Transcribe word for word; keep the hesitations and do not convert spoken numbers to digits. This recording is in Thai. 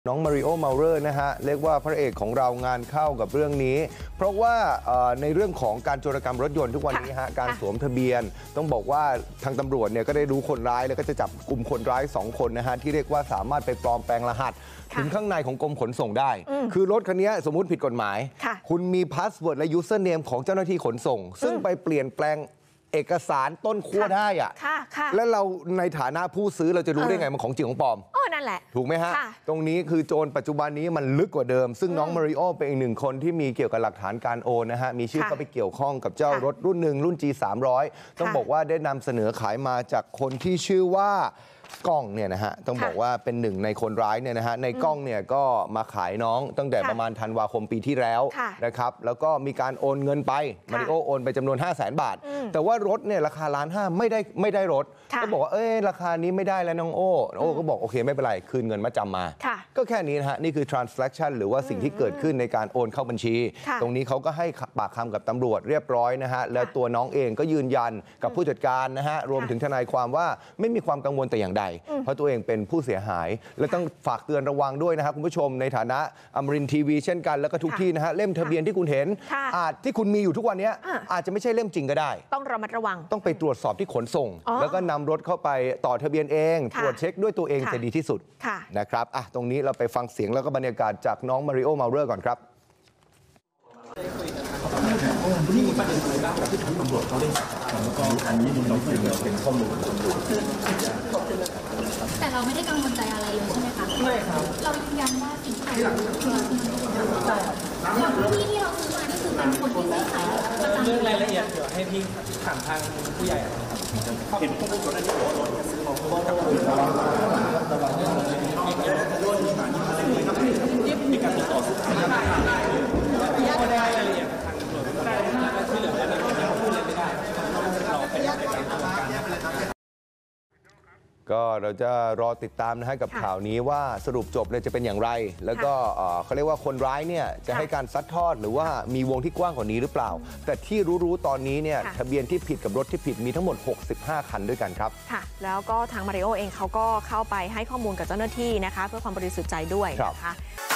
น้องมาริโอ เมาเลอร์นะฮะเรียกว่าพระเอกของเรางานเข้ากับเรื่องนี้เพราะว่าในเรื่องของการโจรกรรมรถยนต์ทุกวันนี้ฮะการสวมทะเบียนต้องบอกว่าทางตำรวจเนี่ยก็ได้รู้คนร้ายแล้วก็จะจับกลุ่มคนร้ายสองคนนะฮะที่เรียกว่าสามารถไปปลอมแปลงรหัสถึงข้างในของกรมขนส่งได้คือรถคันนี้สมมุติผิดกฎหมายคุณมีพาสเวิร์ดและยูเซอร์เนมของเจ้าหน้าที่ขนส่งซึ่งไปเปลี่ยนแปลงเอกสารต้นขั้วได้อะแล้วเราในฐานะผู้ซื้อเราจะรู้ได้ไงมันของจริงของปลอมอ๋อนั่นแหละถูกไหมฮะตรงนี้คือโจรปัจจุบันนี้มันลึกกว่าเดิมซึ่งน้องมาริโอเป็นอีกหนึ่งคนที่มีเกี่ยวกับหลักฐานการโอนนะฮะมีชื่อเข้าไปเกี่ยวข้องกับเจ้ารถรุ่นหนึ่งรุ่น จี สามร้อย ต้องบอกว่าได้นำเสนอขายมาจากคนที่ชื่อว่ากล้องเนี่ยนะฮะต้องบอกว่าเป็นหนึ่งในคนร้ายเนี่ยนะฮะในกล้องเนี่ยก็มาขายน้องตั้งแต่ประมาณธันวาคมปีที่แล้วนะครับแล้วก็มีการโอนเงินไปมาริโอโอนไปจำนวน ห้าแสน บาทแต่ว่ารถเนี่ยราคาล้านห้าไม่ได้ไม่ได้รถก็บอกว่าเอ้ยราคานี้ไม่ได้แล้วน้องโอ้โอ้ก็บอกโอเคไม่เป็นไรคืนเงินมาจำมาก็แค่นี้นะฮะนี่คือ transaction หรือว่าสิ่งที่เกิดขึ้นในการโอนเข้าบัญชีตรงนี้เขาก็ให้ปากคำกับตำรวจเรียบร้อยนะฮะแล้วตัวน้องเองก็ยืนยันกับผู้จัดการนะฮะรวมถึงทนายความว่าไม่มีความกังวลแต่อย่างใดเพราะตัวเองเป็นผู้เสียหายและต้องฝากเตือนระวังด้วยนะครับคุณผู้ชมในฐานะอมรินทร์ทีวีเช่นกันแล้วก็ทุกที่นะฮะเล่มทะเบียนที่คุณเห็นอาจที่คุณมีอยู่ทุกวันนี้อาจจะไม่ใช่เล่มจริงก็ได้ต้องระมัดระวังต้องไปตรวจสอบที่ขนส่งแล้วก็นำรถเข้าไปต่อทะเบียนเองตรวจเช็คด้วยตัวเองจะดีที่สุดนะครับอ่ะตรงนี้เราไปฟังเสียงแล้วก็บรรยากาศจากน้องมาริโอ เมาเลอร์ก่อนครับนี่มีประเด็นอะไรบ้างที่ทางตำรวจเขาได้แล้วก็อันนี้มันเป็นข้อมูลตำรวจแต่เราไม่ได้กังวลใจอะไรเลยใช่ไหมคะไม่ครับเรายืนยันว่าสิ่งที่เราคือใช่ครับที่ที่เราซื้อมานี่คือเป็นคนที่ซื้อขายเรื่องรายละเอียดเดี๋ยวให้พี่ถามทางผู้ใหญ่ครับเห็นข้อมูลก่อนหน้านี้บอกว่ารถซื้อของพ่อกับคุณระวังระวังเรื่องอะไรโดนสถานีมาเลยครับมีการติดต่อซื้อขายได้ก็ได้รายละเอียดทางตำรวจได้แล้วก็ที่เหลือเนี่ยเราพูดเลยไม่ได้เราเป็นในการดำเนินการก็เราจะรอติดตามนะฮะกับข่าวนี้ว่าสรุปจบเลยจะเป็นอย่างไรแล้วก็เขาเรียกว่าคนร้ายเนี่ยจะให้การซัดทอดหรือว่ามีวงที่กว้างกว่านี้หรือเปล่าแต่ที่รู้ๆตอนนี้เนี่ยทะเบียนที่ผิดกับรถที่ผิดมีทั้งหมดหกสิบห้าคันด้วยกันครับค่ะแล้วก็ทางมาริโอเองเขาก็เข้าไปให้ข้อมูลกับเจ้าหน้าที่นะคะเพื่อความบริสุทธิ์ใจด้วยนะคะ